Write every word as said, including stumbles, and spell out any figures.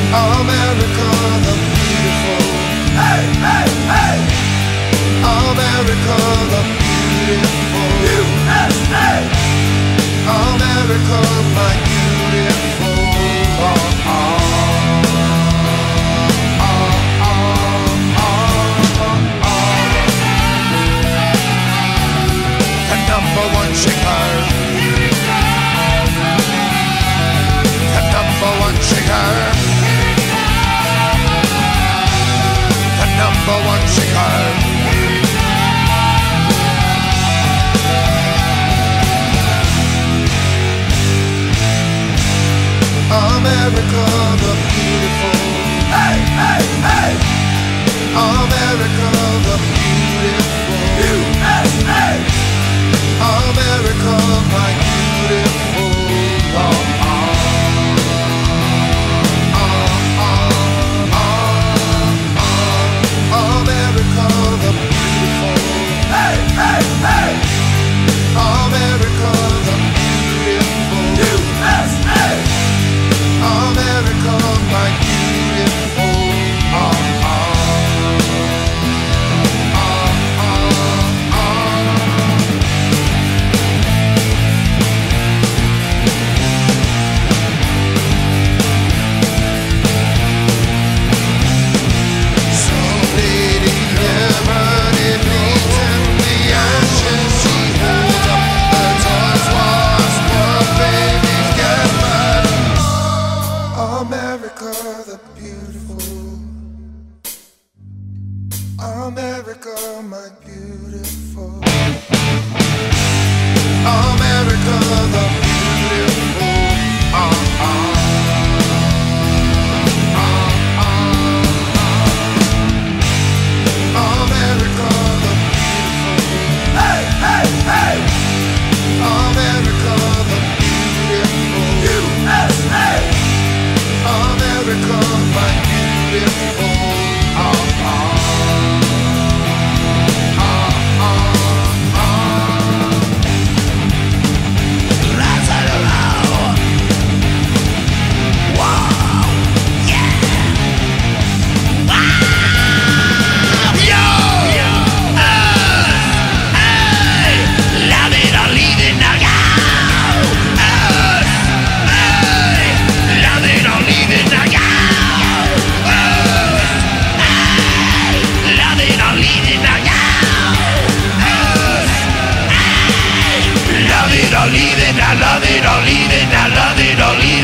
America the beautiful. Hey, hey, hey. America the beautiful. U S A. America, my beautiful. Oh, oh, oh, oh, oh, oh. The number one shaker. The number one shaker. The number one shaker. America the beautiful. Hey, hey, hey. America the beautiful. U S A. America, my beautiful. Oh, oh, oh, oh, oh. America the beautiful. Hey, hey, hey. America the beautiful. U S A. America, my beautiful. Oh, oh, oh, oh, oh. So lady never did bleeds in the ashes. She holds up the toys while poor babies get mad. America the beautiful. America, my beautiful. America the beautiful. Oh, oh, oh, oh, oh. America the beautiful. Hey, hey, hey. America the beautiful. U S A. America, my beautiful. Oh, oh, oh, oh, oh. Let's have it all. Wow, yeah. Wow, yo, yo, uh, hey, love it or leave it now, yo. Uh, hey, love it or leave it now, yo. Uh, hey, love it or leave it now, yo. Uh, hey, love it or leave it now, love it or leave it now, love it or leave it.